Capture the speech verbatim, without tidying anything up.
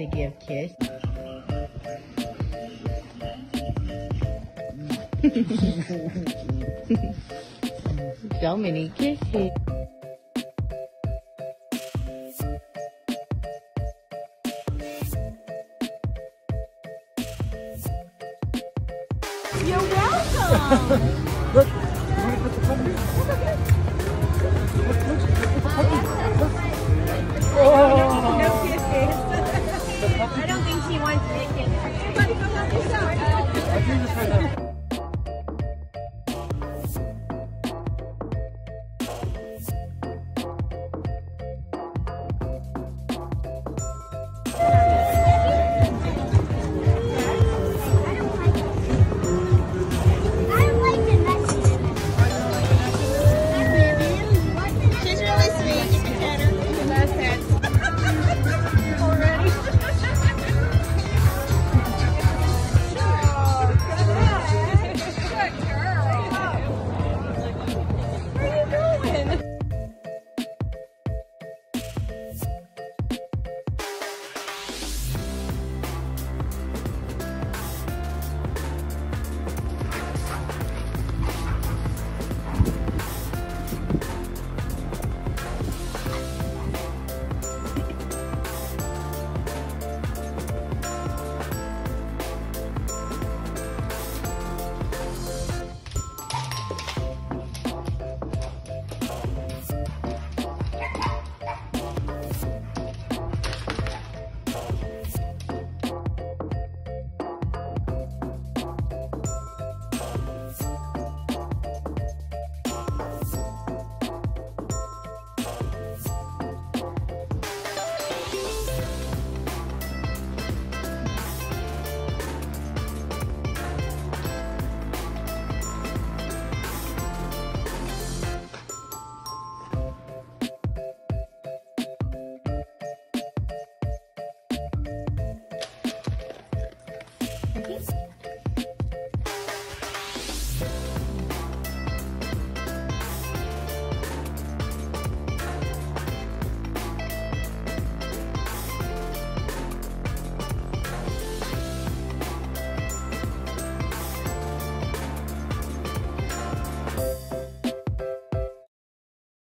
give kiss. So many kisses. You're welcome! Look, you want to put the puppy? Look, look, put the puppy. Look. Oh. No kisses. I don't think she wants to make it. Everybody go help yourself. I do this right now.